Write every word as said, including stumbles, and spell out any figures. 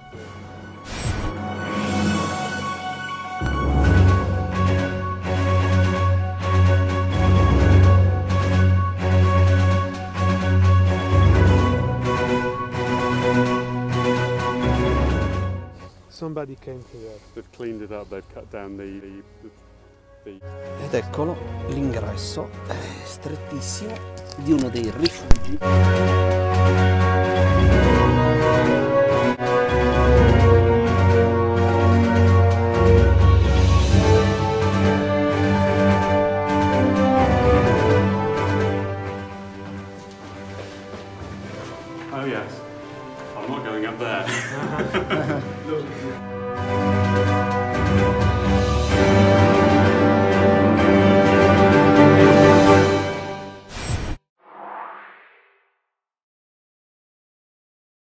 Somebody came here. They've cleaned it up, they've cut down the, the, the, the... Ed eccolo l'ingresso strettissimo di uno dei rifugi. Oh yes, I'm not going up there.